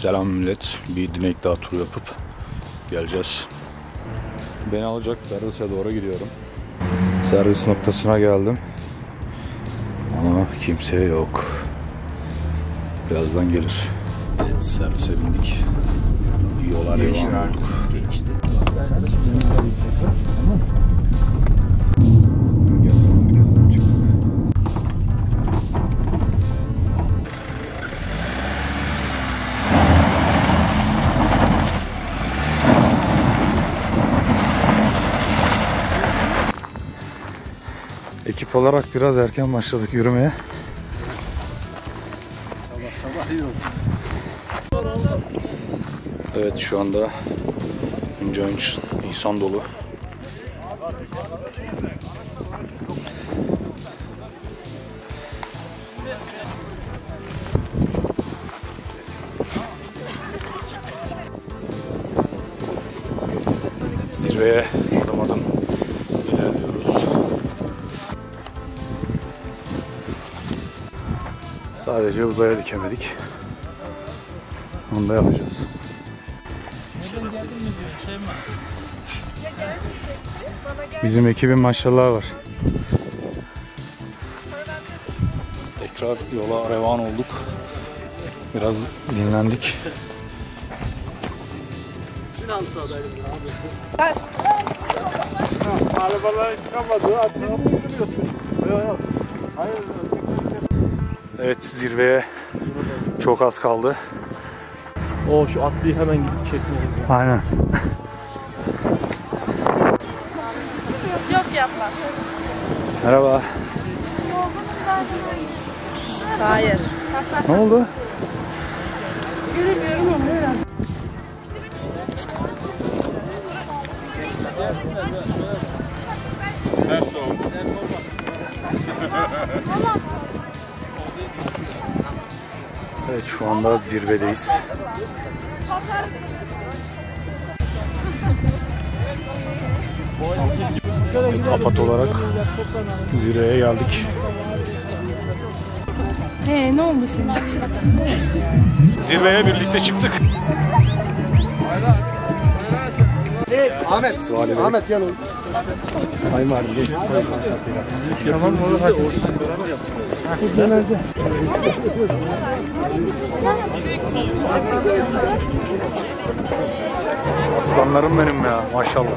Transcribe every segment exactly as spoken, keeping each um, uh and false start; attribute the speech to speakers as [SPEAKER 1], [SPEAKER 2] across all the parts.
[SPEAKER 1] Selam millet. Bir Dinek Dağı turu yapıp geleceğiz. Beni alacak servise doğru gidiyorum. Servis noktasına geldim. Ama kimse yok. Birazdan gelir. Evet, servise bindik. Yola devam olduk. Geçti. Ekip olarak biraz erken başladık yürümeye. Sabah sabah yok. Evet, şu anda ince inç insan dolu. Zirveye adım adım ilerliyoruz. Sadece uzaya dikemedik. Onu da yapacağız. Bizim ekibin maşallah var. Tekrar yola revan olduk. Biraz dinlendik.
[SPEAKER 2] Arabalar çıkamadı.
[SPEAKER 1] Evet, zirveye çok az kaldı.
[SPEAKER 2] O şu atlıyı hemen gidip çekmeliyiz.
[SPEAKER 1] Aynen.
[SPEAKER 3] Yok yapmaz.
[SPEAKER 1] Merhaba.
[SPEAKER 3] Hayır.
[SPEAKER 1] Ne oldu?
[SPEAKER 3] Göremiyorum ama herhalde.
[SPEAKER 1] Evet, şu anda zirvedeyiz. Afat olarak zirveye geldik.
[SPEAKER 3] He, ne oldu şimdi?
[SPEAKER 1] Zirveye birlikte çıktık.
[SPEAKER 2] Ahmet, Ahmet gel oğlum. Hayır var. Tamam oğlum hadi. Genelde.
[SPEAKER 1] Aslanlarım benim ya, maşallah.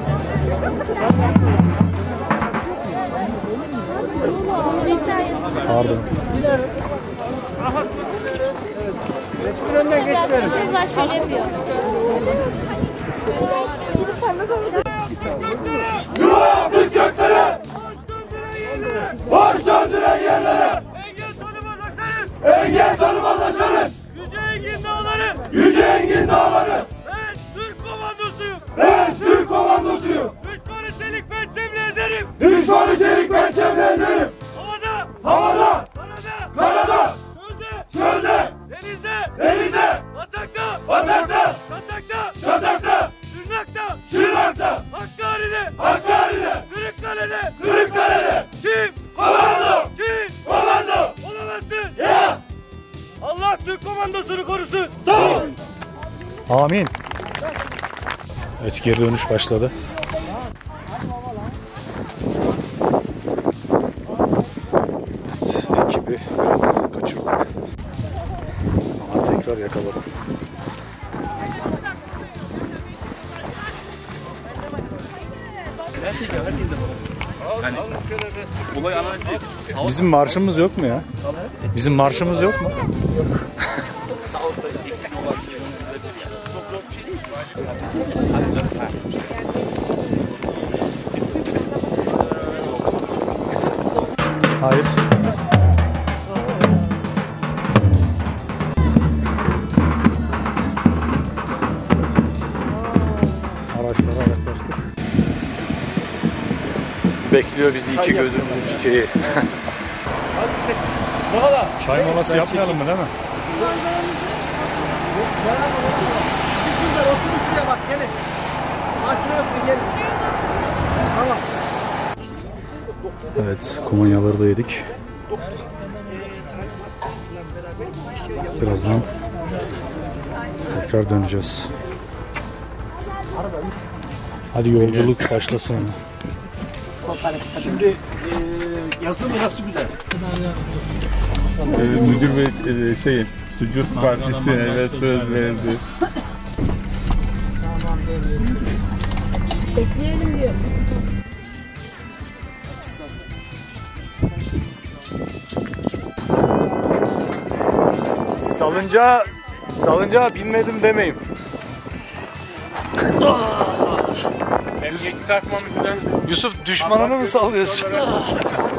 [SPEAKER 1] Pardon.
[SPEAKER 2] Resmin önünden geçmeyelim.
[SPEAKER 3] Şöyle yapıyor.
[SPEAKER 4] Yuvarlandık göklere! Baş döndüren yerlere! Engel tanımaz aşarız!
[SPEAKER 5] Yüce Engin Dağları!
[SPEAKER 4] Yüce Engin Dağları!
[SPEAKER 5] Ben Türk komandosuyum!
[SPEAKER 4] Ben Türk komandosuyum!
[SPEAKER 5] Düşmanı çelik pençemle ederim!
[SPEAKER 4] Düşmanı çelik pençemle ederim!
[SPEAKER 5] Havada!
[SPEAKER 4] Havada!
[SPEAKER 5] Karada!
[SPEAKER 4] Karada!
[SPEAKER 5] Çölde!
[SPEAKER 4] Çölde!
[SPEAKER 5] Denizde!
[SPEAKER 4] Denizde!
[SPEAKER 5] Batakta!
[SPEAKER 4] Batakta!
[SPEAKER 5] Çatakta!
[SPEAKER 4] Çatakta!
[SPEAKER 5] Şırnakta!
[SPEAKER 4] Şırnakta!
[SPEAKER 5] Hakkari'de!
[SPEAKER 4] Hakkari'de!
[SPEAKER 5] Kırıkkale'de!
[SPEAKER 4] Kırıkkale'de!
[SPEAKER 5] Kim?
[SPEAKER 4] Komando!
[SPEAKER 5] Kim?
[SPEAKER 4] Komando!
[SPEAKER 5] Olamazsın!
[SPEAKER 4] Ya!
[SPEAKER 5] Allah Türk komandosunu korusun!
[SPEAKER 4] Sağ ol!
[SPEAKER 1] Amin. Evet, geri dönüş başladı. Evet, ekibi biraz kaçırdık. Ama tekrar yakaladık.
[SPEAKER 2] Gerçekten herkese bak. Yani olay analizi.
[SPEAKER 1] Bizim marşımız yok mu ya? Bizim marşımız yok mu? Hayır. Araçlara yaklaştık. Bekliyor bizi iki gözümüzün çiçeği. Çay molası yapmayalım mı, değil mi?
[SPEAKER 2] Oturmuş diye bak gelin. Aşırı yok gelin. Tamam.
[SPEAKER 1] Evet, kumanyaları da yedik. Birazdan Tekrar döneceğiz. Hadi yolculuk başlasın.
[SPEAKER 2] Şimdi e, yazılım nasıl güzel?
[SPEAKER 6] Ee, müdür ve e, şey Sucuk Partisi evet söz verdi.
[SPEAKER 3] Bekleyelim diyor.
[SPEAKER 1] Salıncağa, salıncağa binmedim demeyin.
[SPEAKER 6] Emniyeti takmamızdan
[SPEAKER 1] Yusuf düşmanını mı sallıyorsun?